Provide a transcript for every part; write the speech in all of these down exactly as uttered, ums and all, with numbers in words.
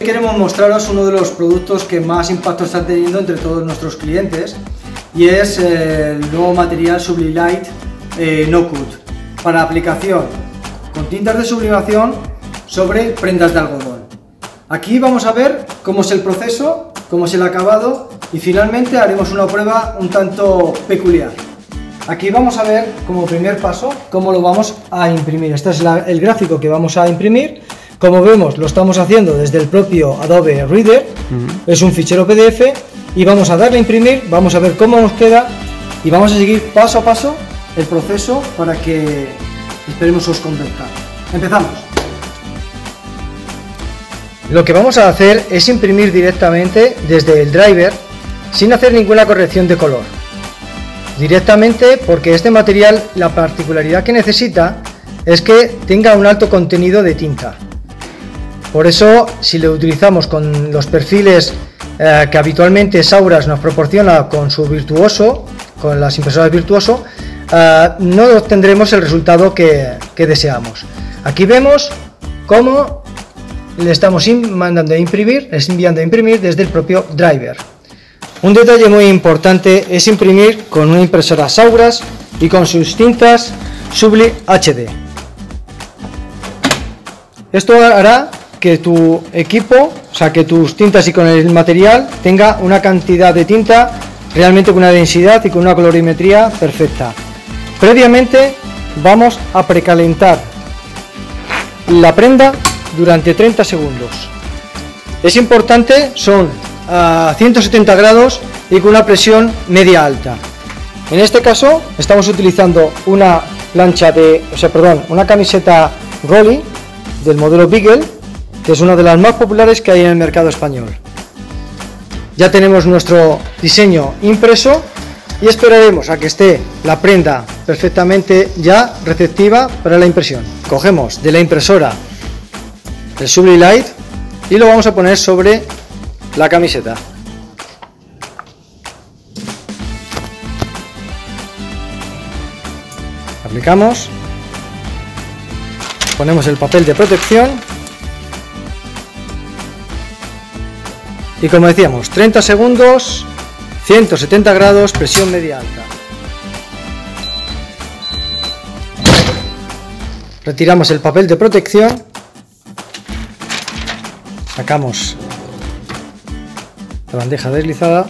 Queremos mostraros uno de los productos que más impacto están teniendo entre todos nuestros clientes y es el nuevo material Sublilite eh, No Cut para aplicación con tintas de sublimación sobre prendas de algodón. Aquí vamos a ver cómo es el proceso, cómo es el acabado y finalmente haremos una prueba un tanto peculiar. Aquí vamos a ver como primer paso cómo lo vamos a imprimir. Este es la, el gráfico que vamos a imprimir. Como vemos, lo estamos haciendo desde el propio Adobe Reader. Uh-huh. Es un fichero P D F y vamos a darle a imprimir, vamos a ver cómo nos queda y vamos a seguir paso a paso el proceso para que esperemos os convenzca. Empezamos. Lo que vamos a hacer es imprimir directamente desde el driver sin hacer ninguna corrección de color. Directamente porque este material, la particularidad que necesita es que tenga un alto contenido de tinta. Por eso, si lo utilizamos con los perfiles eh, que habitualmente Sauras nos proporciona con su Virtuoso, con las impresoras Virtuoso, eh, no obtendremos el resultado que, que deseamos. Aquí vemos cómo le estamos mandando a imprimir, les enviando a imprimir desde el propio driver. Un detalle muy importante es imprimir con una impresora Sauras y con sus tintas Subli H D. Esto hará que tu equipo, o sea que tus tintas y con el material tenga una cantidad de tinta realmente con una densidad y con una colorimetría perfecta. Previamente vamos a precalentar la prenda durante treinta segundos. Es importante, son a ciento setenta grados y con una presión media alta. En este caso estamos utilizando una plancha de, o sea, perdón, una camiseta Rolly del modelo Beagle, que es una de las más populares que hay en el mercado español. Ya tenemos nuestro diseño impreso y esperaremos a que esté la prenda perfectamente ya receptiva para la impresión. Cogemos de la impresora el Sublilite y lo vamos a poner sobre la camiseta. Aplicamos, ponemos el papel de protección y, como decíamos, treinta segundos, ciento setenta grados, presión media alta. Retiramos el papel de protección, sacamos la bandeja deslizada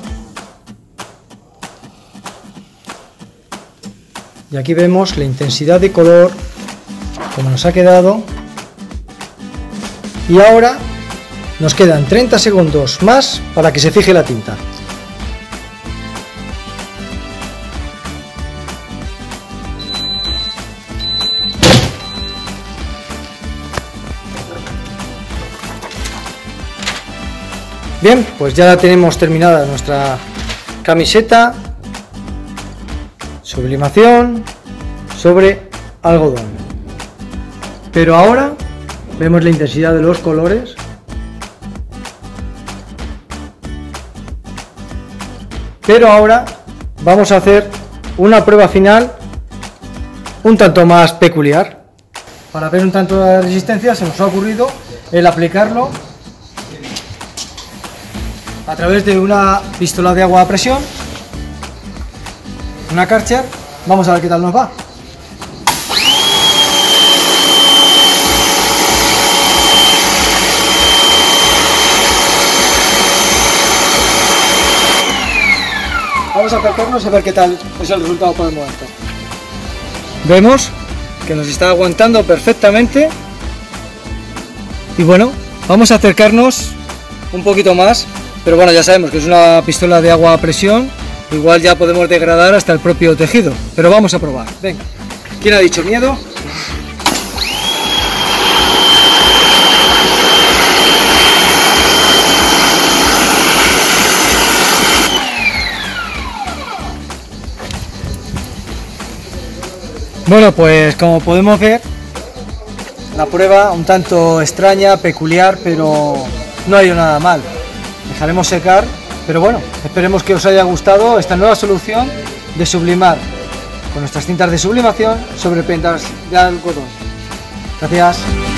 y aquí vemos la intensidad de color como nos ha quedado. Y ahora nos quedan treinta segundos más para que se fije la tinta. Bien, pues ya tenemos terminada nuestra camiseta sublimación sobre algodón. Pero ahora vemos la intensidad de los colores. Pero ahora vamos a hacer una prueba final un tanto más peculiar. Para ver un tanto de resistencia se nos ha ocurrido el aplicarlo a través de una pistola de agua a presión, una Karcher. Vamos a ver qué tal nos va. Vamos a acercarnos y a ver qué tal es el resultado por el momento. Vemos que nos está aguantando perfectamente y bueno, vamos a acercarnos un poquito más, pero bueno, ya sabemos que es una pistola de agua a presión, igual ya podemos degradar hasta el propio tejido, pero vamos a probar. Venga, ¿quién ha dicho miedo? Bueno, pues como podemos ver, la prueba un tanto extraña, peculiar, pero no ha ido nada mal. Dejaremos secar, pero bueno, esperemos que os haya gustado esta nueva solución de sublimar con nuestras cintas de sublimación sobre prendas de algodón. Gracias.